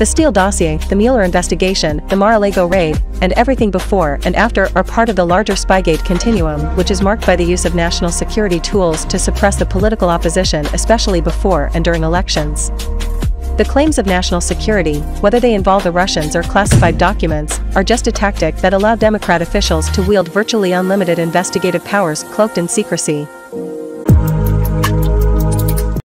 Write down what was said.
The Steele dossier, the Mueller investigation, the MaraLago raid, and everything before and after are part of the larger Spygate continuum, which is marked by the use of national security tools to suppress the political opposition, especially before and during elections. The claims of national security, whether they involve the Russians or classified documents, are just a tactic that allowed Democrat officials to wield virtually unlimited investigative powers cloaked in secrecy.